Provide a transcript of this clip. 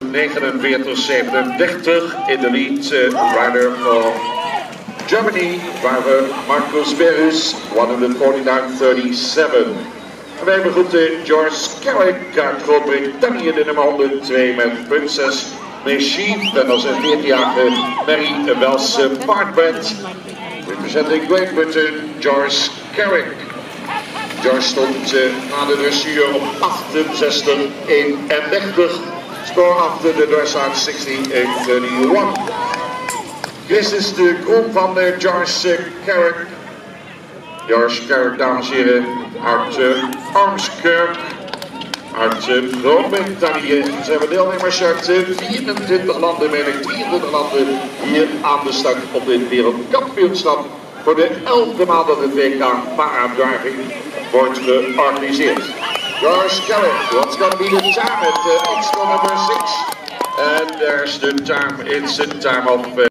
in de lead rider for Germany, driver Marcus Berus, 149.37. En wij begroeten Joyce CARRICK uit Groot-Brittannië, de nummer 102 met Princess Machine. En dat is een 14-jarige Mary Wells Partband. Representing Great Britain, Joyce CARRICK. Joyce stond na de dressuur op 68.31. Score after the dressage 68.31. Dit is de groep van Joyce CARRICK. Joyce CARRICK, dames en heren, uit Ormskirk, uit Groot-Brittannië. Ze hebben deelnemers uit 24 landen, meen ik, 23 landen hier aan de start op dit wereldkampioenschap. Voor de 11e maand dat het WK Paradriving wordt georganiseerd. Joyce CARRICK, what's going to be the time at Exco number 6? And there's the time, it's a time of